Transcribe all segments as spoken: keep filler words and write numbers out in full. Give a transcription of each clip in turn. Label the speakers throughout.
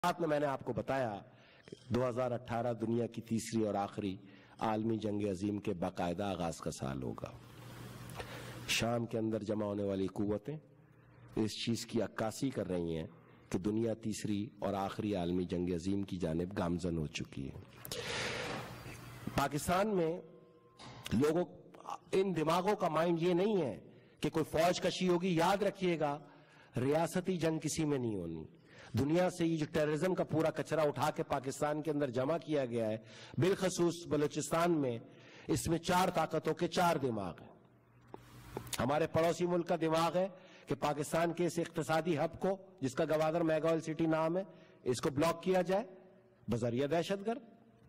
Speaker 1: بعد میں میں نے آپ کو بتایا کہ دو ہزار اٹھارہ دنیا کی تیسری اور آخری عالمی جنگ عظیم کے باقاعدہ آغاز کا سال ہوگا۔ شام کے اندر جمع ہونے والی قوتیں اس چیز کی عکاسی کر رہی ہیں کہ دنیا تیسری اور آخری عالمی جنگ عظیم کی جانب گامزن ہو چکی ہے۔ پاکستان میں لوگوں ان دماغوں کا مائنڈ یہ نہیں ہے کہ کوئی فوج کشی ہوگی۔ یاد رکھیے گا، ریاستی جنگ کسی میں نہیں ہونی۔ دنیا سے یہ جو ٹیررزم کا پورا کچرا اٹھا کے پاکستان کے اندر جمع کیا گیا ہے، بالخصوص بلوچستان میں، اس میں چار طاقتوں کے چار دماغ ہیں۔ ہمارے پڑوسی ملک کا دماغ ہے کہ پاکستان کے اس اقتصادی ہب کو، جس کا گوادر میگا آئل سٹی نام ہے، اس کو بلاک کیا جائے بذریعہ دہشت گرد۔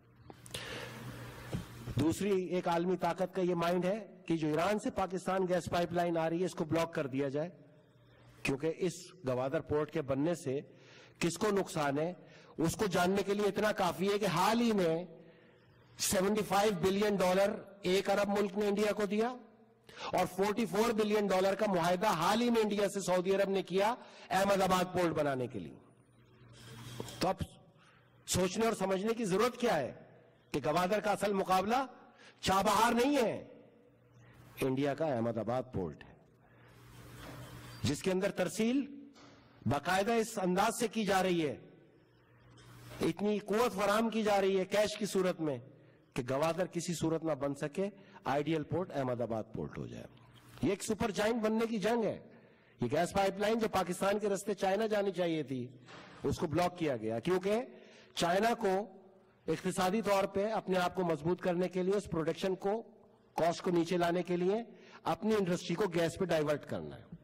Speaker 1: دوسری ایک عالمی طاقت کا یہ مائنڈ ہے کہ جو ایران سے پاکستان گیس پائپ لائن آ رہی ہے، اس کو بلاک کر دیا جائے، کیونکہ اس گوادر پورٹ کے بننے سے کس کو نقصان ہے اس کو جاننے کے لیے اتنا کافی ہے کہ حال ہی میں سیونٹی فائیو بلین ڈالر ایک ارب ملک نے انڈیا کو دیا، اور فورٹی فور بلین ڈالر کا معاہدہ حال ہی میں انڈیا سے سعودی عرب نے کیا احمد آباد پورٹ بنانے کے لیے۔ تو اب سوچنے اور سمجھنے کی ضرورت کیا ہے کہ گوادر کا اصل مقابلہ چابہار نہیں ہے، انڈیا کا احمد آباد پورٹ ہے، جس کے اندر ترسیل باقاعدہ اس انداز سے کی جا رہی ہے، اتنی قوت فراہم کی جا رہی ہے کیش کی صورت میں کہ گوادر کسی صورت نہ بن سکے، آئیڈیل پورٹ احمد آباد پورٹ ہو جائے۔ یہ ایک سپر جائنٹ بننے کی جنگ ہے۔ یہ گیس پائپ لائن جو پاکستان کے راستے چائنا جانی چاہیے تھی، اس کو بلاک کیا گیا، کیونکہ چائنا کو اقتصادی طور پہ اپنے آپ کو مضبوط کرنے کے لیے، اس پروڈکشن کو، کاسٹ کو نیچے لانے کے لیے اپنی انڈسٹری کو گیس پہ ڈائیورٹ کرنا ہے۔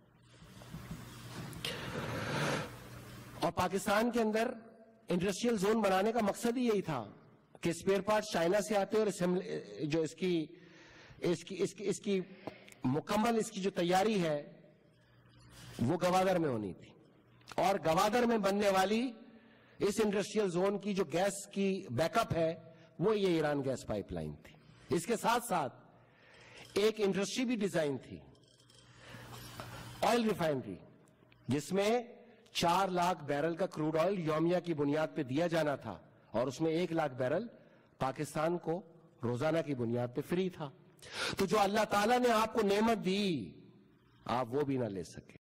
Speaker 1: اور پاکستان کے اندر انڈسٹریل زون بنانے کا مقصد ہی یہی تھا کہ اسپیئر پارٹس چائنا سے آتے، اور جو اس کی اس کی اس کی اس کی مکمل اس کی جو تیاری ہے وہ گوادر میں ہونی تھی، اور گوادر میں بننے والی اس انڈسٹریل زون کی جو گیس کی بیک اپ ہے وہ یہ ایران گیس پائپ لائن تھی۔ اس کے ساتھ ساتھ ایک انڈسٹری بھی ڈیزائن تھی، آئل ریفائنری، جس میں چار لاکھ بیرل کا کروڈ آئل یومیہ کی بنیاد پہ دیا جانا تھا، اور اس میں ایک لاکھ بیرل پاکستان کو روزانہ کی بنیاد پہ فری تھا۔ تو جو اللہ تعالیٰ نے آپ کو نعمت دی، آپ وہ بھی نہ لے سکے۔